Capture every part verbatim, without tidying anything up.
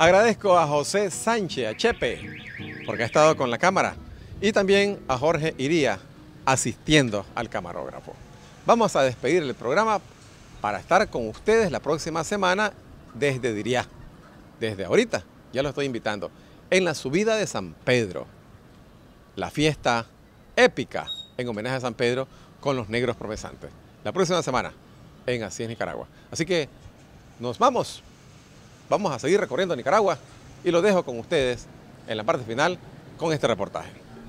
Agradezco a José Sánchez, a Chepe, porque ha estado con la cámara, y también a Jorge Iría, asistiendo al camarógrafo. Vamos a despedir el programa para estar con ustedes la próxima semana desde Diriá, desde ahorita, ya lo estoy invitando, en la subida de San Pedro, la fiesta épica en homenaje a San Pedro con los negros profesantes. La próxima semana en Así es Nicaragua. Así que nos vamos. Vamos a seguir recorriendo Nicaragua y lo dejo con ustedes en la parte final con este reportaje.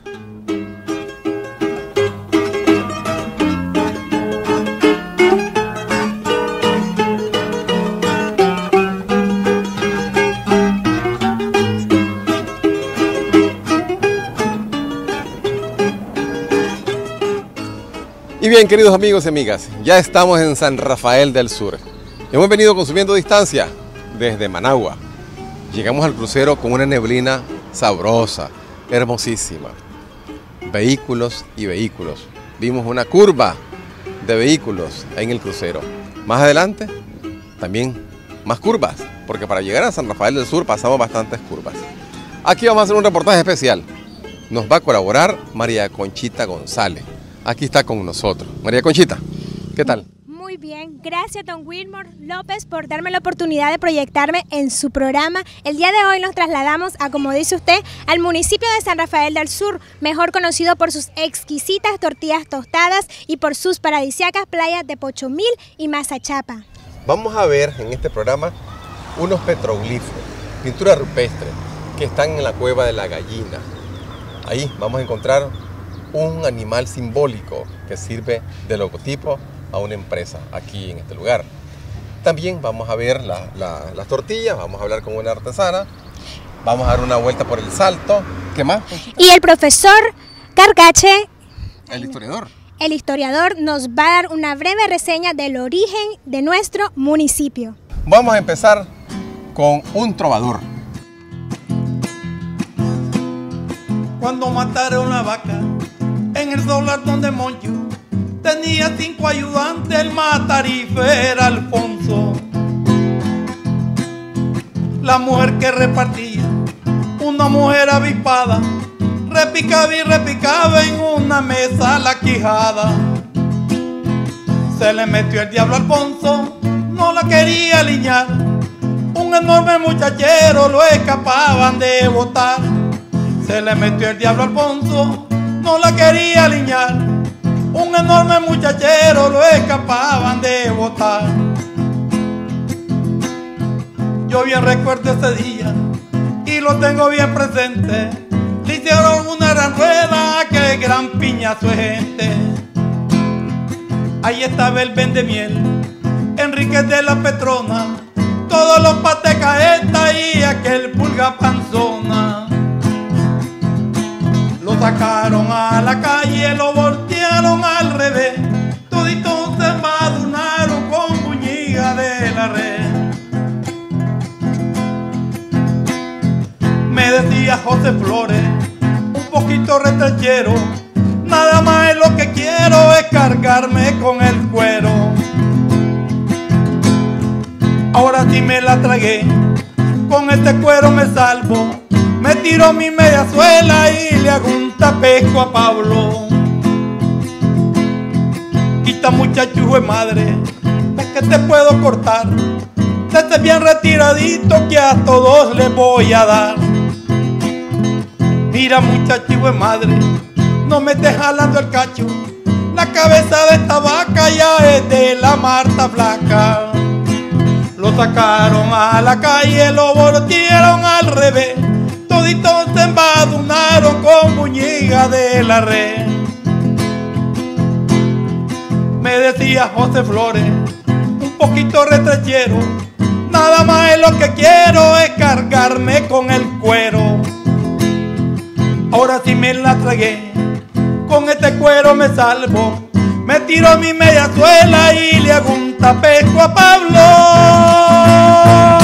Y bien, queridos amigos y amigas, ya estamos en San Rafael del Sur. Hemos venido consumiendo distancia desde Managua. Llegamos al crucero con una neblina sabrosa, hermosísima. Vehículos y vehículos. Vimos una curva de vehículos en el crucero. Más adelante, también más curvas, porque para llegar a San Rafael del Sur pasamos bastantes curvas. Aquí vamos a hacer un reportaje especial. Nos va a colaborar María Conchita González. Aquí está con nosotros. María Conchita, ¿qué tal? Muy bien, gracias don Wilmer López por darme la oportunidad de proyectarme en su programa. El día de hoy nos trasladamos a, como dice usted, al municipio de San Rafael del Sur, mejor conocido por sus exquisitas tortillas tostadas y por sus paradisíacas playas de Pochomil y Mazachapa. Vamos a ver en este programa unos petroglifos, pintura rupestre, que están en la cueva de la Gallina. Ahí vamos a encontrar un animal simbólico que sirve de logotipo a una empresa aquí en este lugar. También vamos a ver la, la, las tortillas, vamos a hablar con una artesana, vamos a dar una vuelta por el Salto. ¿Qué más? Y el profesor Carcache, el historiador. El historiador nos va a dar una breve reseña del origen de nuestro municipio. Vamos a empezar con un trovador. Cuando mataron la vaca en el solar donde Moncho tenía cinco ayudantes, el más tarife era Alfonso. La mujer que repartía, una mujer avispada, repicaba y repicaba en una mesa la quijada. Se le metió el diablo a Alfonso, no la quería aliñar. Un enorme muchachero lo escapaban de botar. Se le metió el diablo a Alfonso, no la quería aliñar. Un enorme muchachero lo escapaban de botar. Yo bien recuerdo ese día y lo tengo bien presente. Le hicieron una gran rueda, que gran piñazo de gente. Ahí estaba el vendemiel, Enrique de la Petrona, todos los patecaetas y aquel pulga panzona. Lo sacaron a la calle, lo voltearon al revés, toditos se embadurnaron con buñiga de la red. Me decía José Flores, un poquito retrechero, nada más es lo que quiero es cargarme con el cuero. Ahora sí me la tragué, con este cuero me salvo. Me tiro mi media suela y le hago un tapejo a Pablo. Quita muchacho de madre, es que te puedo cortar. Esté bien retiradito que a todos les voy a dar. Mira muchacho de madre, no me estés jalando el cacho. La cabeza de esta vaca ya es de la Marta Flaca. Lo sacaron a la calle, lo voltearon al revés, toditos se embadurnaron con buñiga de la red. Me decía José Flores, un poquito retrechero, nada más es lo que quiero es cargarme con el cuero. Ahora sí me la tragué, con este cuero me salvo. Me tiro mi media suela y le hago un tapejo a Pablo.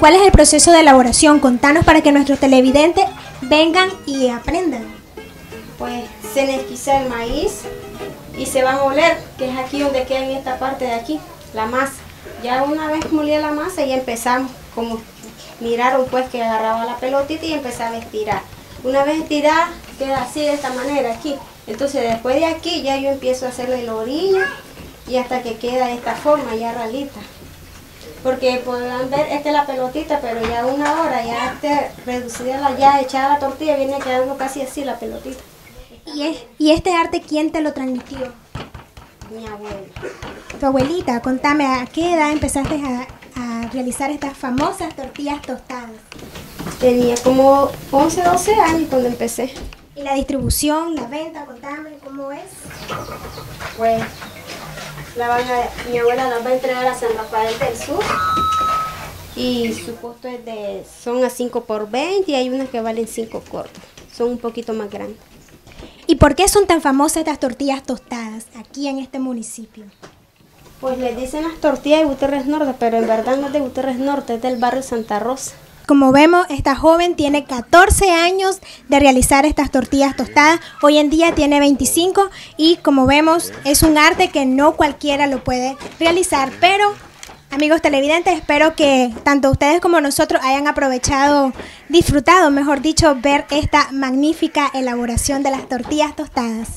¿Cuál es el proceso de elaboración? Contanos para que nuestros televidentes vengan y aprendan. Pues se nesquiza el maíz y se va a moler, que es aquí donde queda en esta parte de aquí, la masa. Ya una vez molida la masa ya empezamos, como miraron pues que agarraba la pelotita y empezaba a estirar. Una vez estirada queda así de esta manera aquí. Entonces después de aquí ya yo empiezo a hacerle la orilla y hasta que queda de esta forma ya ralita. Porque podrán ver, esta es la pelotita, pero ya una hora ya esté reducida, la, ya echada la tortilla, viene quedando casi así la pelotita. ¿Y, es, ¿Y este arte quién te lo transmitió? Mi abuela. Tu abuelita, contame, ¿a qué edad empezaste a, a realizar estas famosas tortillas tostadas? Tenía como once, doce años cuando empecé. ¿Y la distribución, la venta, contame, cómo es? Pues la van a, mi abuela las va a entregar a San Rafael del Sur y su costo es de, son a cinco por veinte y hay unas que valen cinco cortos, son un poquito más grandes. ¿Y por qué son tan famosas estas tortillas tostadas aquí en este municipio? Pues les dicen las tortillas de Gutiérrez Norte, pero en verdad no es de Gutiérrez Norte, es del barrio Santa Rosa. Como vemos, esta joven tiene catorce años de realizar estas tortillas tostadas. Hoy en día tiene veinticinco y como vemos es un arte que no cualquiera lo puede realizar. Pero, amigos televidentes, espero que tanto ustedes como nosotros hayan aprovechado, disfrutado, mejor dicho, ver esta magnífica elaboración de las tortillas tostadas.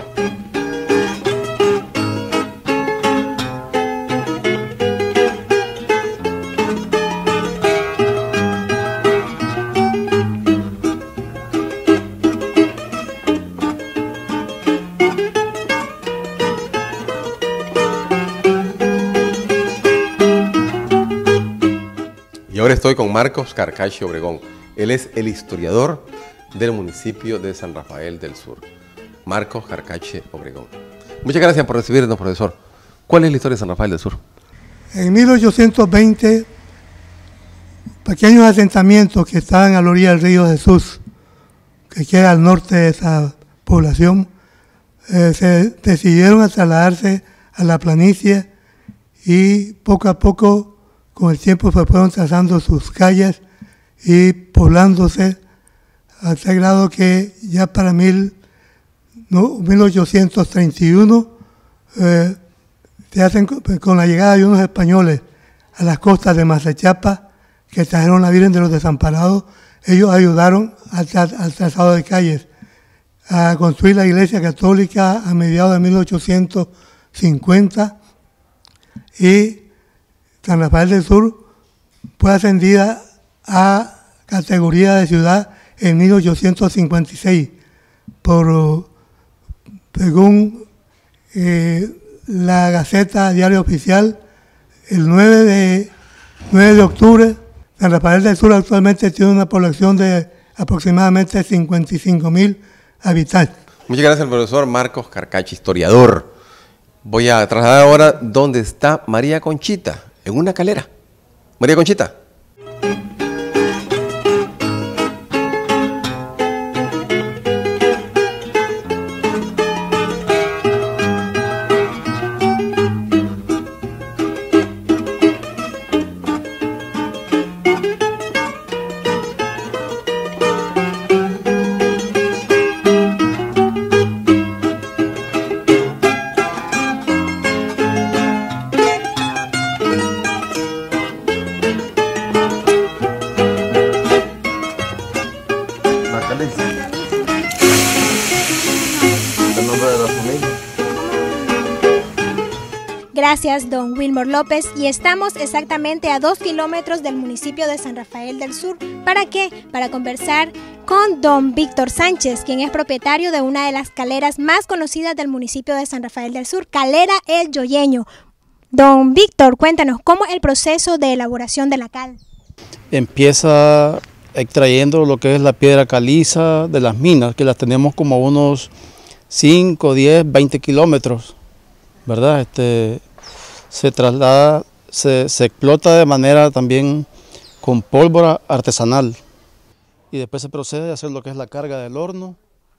Y ahora estoy con Marcos Carcache Obregón. Él es el historiador del municipio de San Rafael del Sur. Marcos Carcache Obregón. Muchas gracias por recibirnos, profesor. ¿Cuál es la historia de San Rafael del Sur? En mil ochocientos veinte, pequeños asentamientos que estaban a la orilla del río Jesús, que queda al norte de esa población, eh, se decidieron a trasladarse a la planicie y poco a poco, con el tiempo, se fueron trazando sus calles y poblándose a tal grado que ya para mil, no, mil ochocientos treinta y uno eh, se hacen con la llegada de unos españoles a las costas de Mazachapa, que trajeron la Virgen de los Desamparados. Ellos ayudaron al, tra al trazado de calles, a construir la iglesia católica a mediados de mil ochocientos cincuenta y San Rafael del Sur fue ascendida a categoría de ciudad en mil ochocientos cincuenta y seis por, según eh, la Gaceta Diario Oficial, el nueve de octubre, San Rafael del Sur actualmente tiene una población de aproximadamente cincuenta y cinco mil habitantes. Muchas gracias al profesor Marcos Carcache, historiador. Voy a trasladar ahora donde está María Conchita, en una calera. María Conchita. Gracias, don Wilmor López, y estamos exactamente a dos kilómetros del municipio de San Rafael del Sur. ¿Para qué? Para conversar con don Víctor Sánchez, quien es propietario de una de las caleras más conocidas del municipio de San Rafael del Sur, Calera El Yoyeño. Don Víctor, cuéntanos, ¿cómo es el proceso de elaboración de la cal? Empieza extrayendo lo que es la piedra caliza de las minas, que las tenemos como unos cinco, diez, veinte kilómetros, ¿verdad? Este, se traslada, se, se explota de manera también con pólvora artesanal y después se procede a hacer lo que es la carga del horno.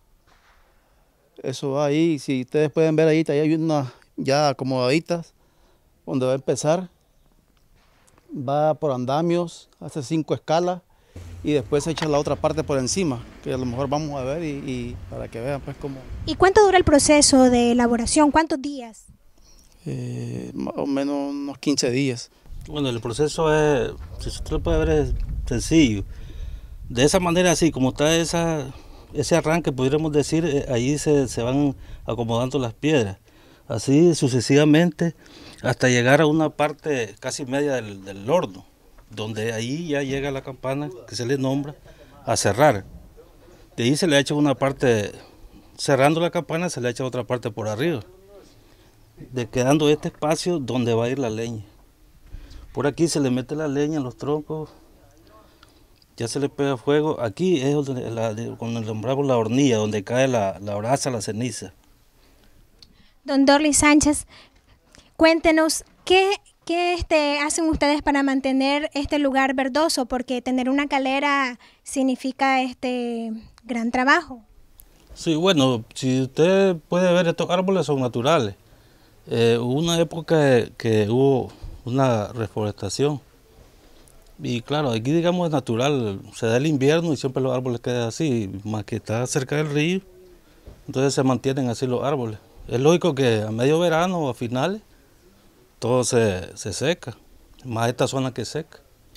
Eso va ahí, si ustedes pueden ver ahí, ahí hay unas ya acomodaditas donde va a empezar va por andamios, hace cinco escalas y después se echa la otra parte por encima, que a lo mejor vamos a ver y, y para que vean pues cómo. ¿Y cuánto dura el proceso de elaboración? ¿Cuántos días? Eh, más o menos unos quince días. Bueno, el proceso es, si usted lo puede ver, es sencillo. De esa manera, así como está esa, ese arranque, podríamos decir, eh, ahí se, se van acomodando las piedras. Así sucesivamente hasta llegar a una parte casi media del, del horno, donde ahí ya llega la campana que se le nombra a cerrar. De ahí se le echa una parte, cerrando la campana se le echa otra parte por arriba, de quedando este espacio donde va a ir la leña. Por aquí se le mete la leña en los troncos, ya se le pega fuego. Aquí es donde la, cuando nombramos la hornilla, donde cae la, la brasa, la ceniza. Don Dorly Sánchez, cuéntenos, ¿qué, qué este, hacen ustedes para mantener este lugar verdoso? Porque tener una calera significa este gran trabajo. Sí, bueno, si usted puede ver, estos árboles son naturales. Eh, hubo una época que hubo una reforestación y claro, aquí digamos es natural, se da el invierno y siempre los árboles quedan así, más que está cerca del río, entonces se mantienen así los árboles. Es lógico que a medio verano o a finales todo se, se seca, más esta zona que seca.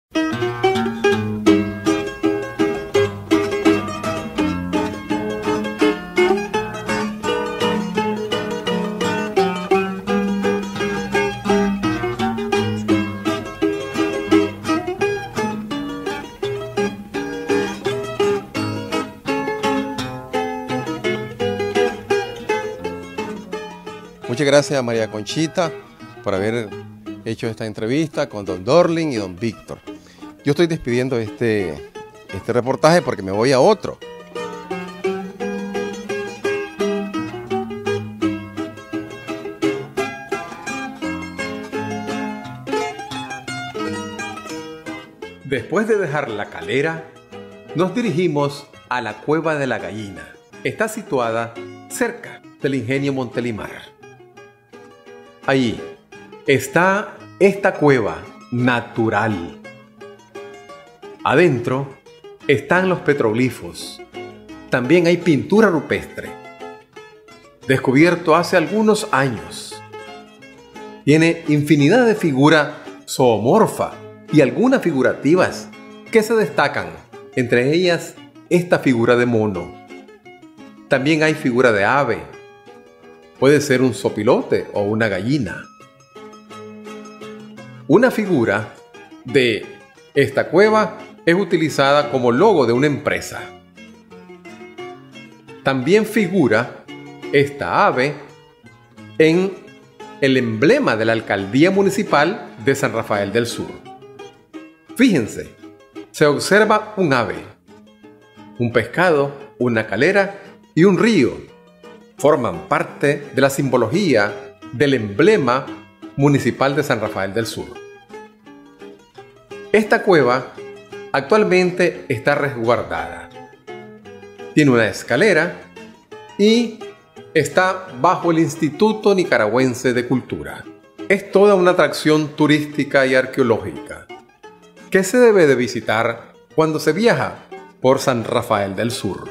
Muchas gracias a María Conchita por haber hecho esta entrevista con don Dorling y don Víctor. Yo estoy despidiendo este, este reportaje porque me voy a otro. Después de dejar la calera, nos dirigimos a la Cueva de la Gallina. Está situada cerca del Ingenio Montelimar. Allí está esta cueva natural. Adentro están los petroglifos. También hay pintura rupestre, descubierto hace algunos años. Tiene infinidad de figuras zoomorfas y algunas figurativas que se destacan, entre ellas esta figura de mono. También hay figura de ave. Puede ser un zopilote o una gallina. Una figura de esta cueva es utilizada como logo de una empresa. También figura esta ave en el emblema de la Alcaldía Municipal de San Rafael del Sur. Fíjense, se observa un ave, un pescado, una calera y un río. Forman parte de la simbología del emblema municipal de San Rafael del Sur. Esta cueva actualmente está resguardada. Tiene una escalera y está bajo el Instituto Nicaragüense de Cultura. Es toda una atracción turística y arqueológica que se debe de visitar cuando se viaja por San Rafael del Sur.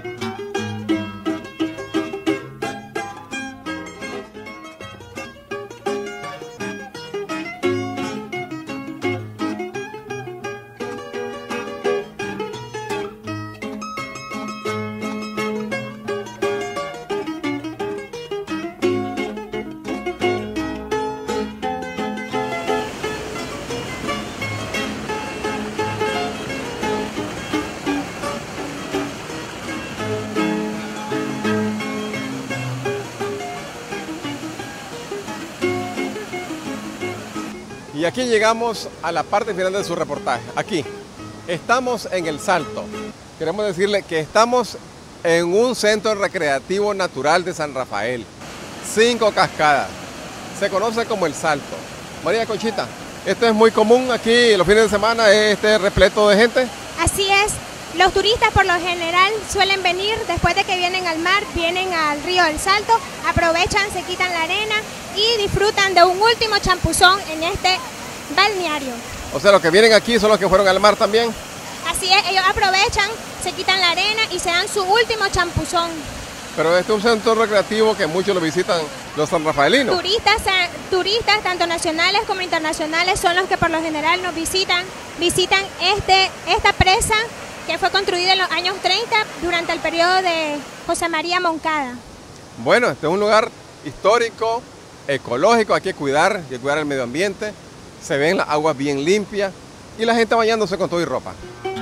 Y aquí llegamos a la parte final de su reportaje. Aquí, estamos en El Salto. Queremos decirle que estamos en un centro recreativo natural de San Rafael. Cinco cascadas. Se conoce como El Salto. María Conchita, esto es muy común aquí los fines de semana, este repleto de gente. Así es. Los turistas por lo general suelen venir después de que vienen al mar, vienen al río del Salto, aprovechan, se quitan la arena y disfrutan de un último champuzón en este balneario. O sea, los que vienen aquí son los que fueron al mar también. Así es, ellos aprovechan, se quitan la arena y se dan su último champuzón. Pero este es un centro recreativo que muchos lo visitan los sanrafaelinos. Turistas, turistas, tanto nacionales como internacionales, son los que por lo general nos visitan. Visitan este, esta presa que fue construida en los años treinta durante el periodo de José María Moncada. Bueno, este es un lugar histórico, ecológico, hay que cuidar, hay que cuidar el medio ambiente. Se ven las aguas bien limpias y la gente bañándose con todo y ropa.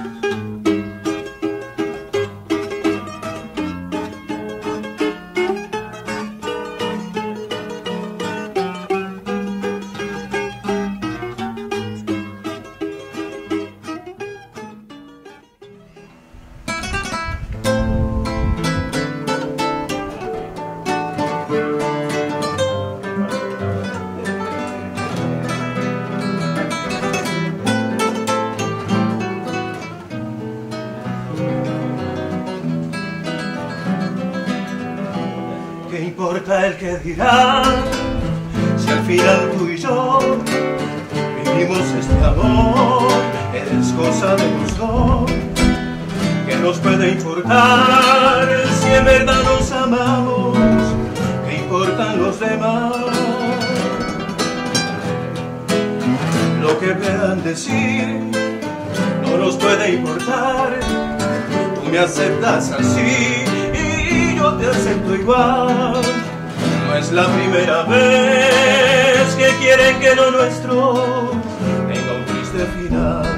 ¿Qué importa el que dirá? Si al final tú y yo vivimos este amor, es cosa de los dos. ¿Qué nos puede importar si en verdad nos amamos? ¿Qué importan los demás? Lo que puedan decir no nos puede importar. Tú me aceptas así y yo te acepto igual. No es la primera vez que quieren que lo nuestro tenga un triste final.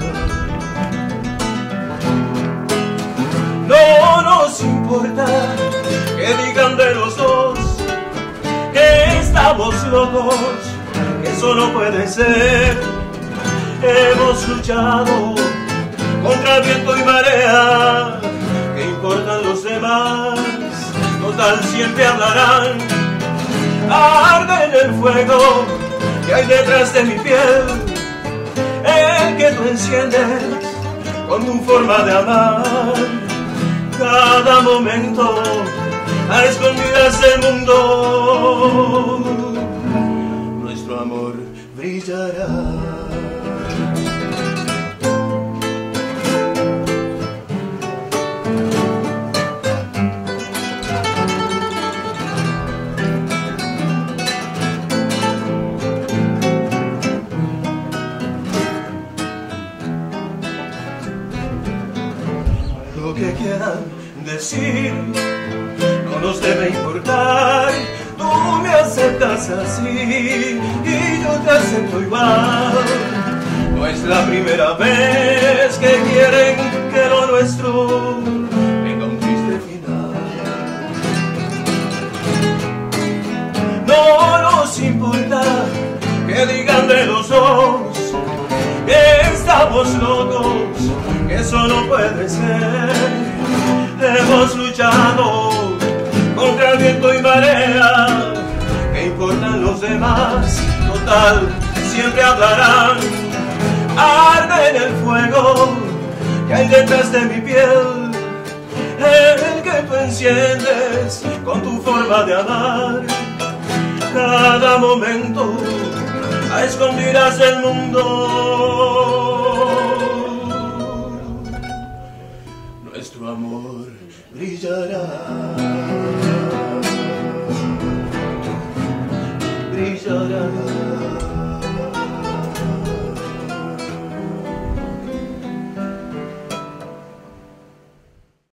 No nos importa que digan de los dos que estamos locos, que eso no puede ser. Hemos luchado contra viento y marea. ¿Qué importan los demás? Total, siempre hablarán. Arde en el fuego que hay detrás de mi piel, el que tú enciendes con tu forma de amar. Cada momento a escondidas del mundo nuestro amor brillará. Lo que quieran decir no nos debe importar. Tú me aceptas así y yo te acepto igual. No es la primera vez que quieren que lo nuestro tenga un triste final. No nos importa que digan de los dos que estamos locos, que eso no puede ser. Hemos luchado contra el viento y marea. ¿Qué importan los demás? Total, siempre hablarán. Arde en el fuego que hay detrás de mi piel, el que tú enciendes con tu forma de amar. Cada momento a escondidas del mundo nuestro amor brillará, brillará.